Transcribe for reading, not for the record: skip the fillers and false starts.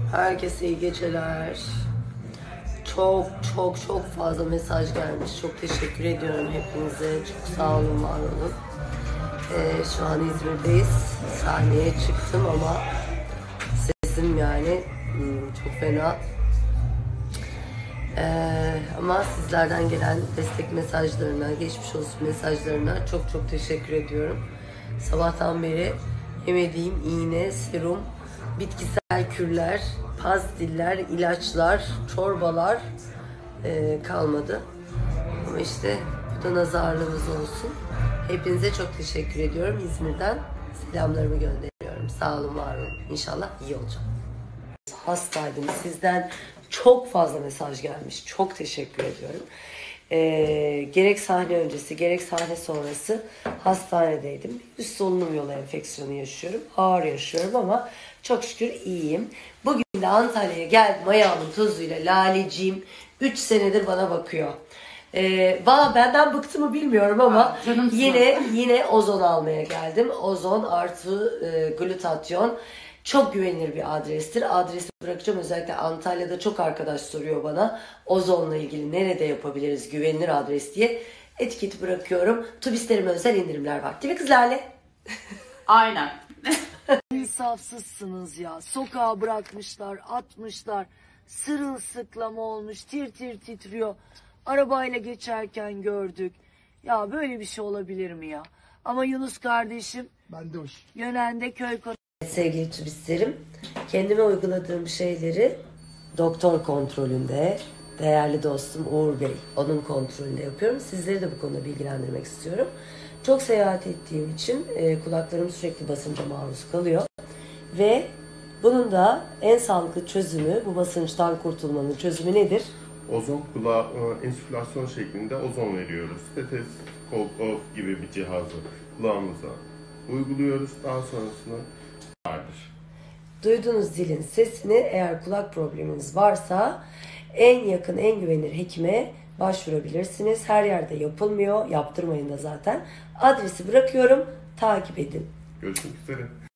Herkese iyi geceler. Çok çok çok fazla mesaj gelmiş. Çok teşekkür ediyorum hepinize. Çok sağ olun, var olun. Şu an İzmir'deyiz. Sahneye çıktım ama sesim yani çok fena. Ama sizlerden gelen destek mesajlarına, geçmiş olsun mesajlarına çok çok teşekkür ediyorum. Sabahtan beri yemediğim iğne, serum, bitkisel kürler, pastiller, ilaçlar, çorbalar kalmadı. Ama işte bu da nazarlığımız olsun. Hepinize çok teşekkür ediyorum. İzmir'den selamlarımı gönderiyorum. Sağ olun, var olun. İnşallah iyi olacağım. Hastaydım. Sizden çok fazla mesaj gelmiş. Çok teşekkür ediyorum. Gerek sahne öncesi, gerek sahne sonrası hastanedeydim. Üst solunum yolu enfeksiyonu yaşıyorum. Ağır yaşıyorum ama çok şükür iyiyim. Bugün de Antalya'ya geldim ayağımın tozuyla. Laleciğim 3 senedir bana bakıyor. Valla benden bıktı mı bilmiyorum ama yine ozon almaya geldim. Ozon artı glutatyon. Çok güvenilir bir adrestir. Adresi bırakacağım. Özellikle Antalya'da çok arkadaş soruyor bana. Ozonla ilgili nerede yapabiliriz güvenilir adres diye. Etiketi bırakıyorum. Turistlerime özel indirimler var. Değil mi kız Lale? Aynen. İnsafsızsınız ya. Sokağa bırakmışlar, atmışlar. Sırılsıklam olmuş, tir tir titriyor. Arabayla geçerken gördük. Ya böyle bir şey olabilir mi ya? Ama Yunus kardeşim, ben de hoş. Yönen'de köy konu. Sevgili turistlerim, kendime uyguladığım şeyleri doktor kontrolünde, değerli dostum Uğur Bey, onun kontrolünde yapıyorum. Sizleri de bu konuda bilgilendirmek istiyorum. Çok seyahat ettiğim için kulaklarım sürekli basınca maruz kalıyor. Ve bunun da en sağlıklı çözümü, bu basınçtan kurtulmanın çözümü nedir? Ozon kulağa insüflasyon şeklinde ozon veriyoruz. Steteskop gibi bir cihazı kulağımıza uyguluyoruz. Daha sonrasında vardır. Duyduğunuz zilin sesini, eğer kulak probleminiz varsa en yakın, en güvenilir hekime başvurabilirsiniz. Her yerde yapılmıyor. Yaptırmayın da zaten. Adresi bırakıyorum. Takip edin. Görüşmek üzere.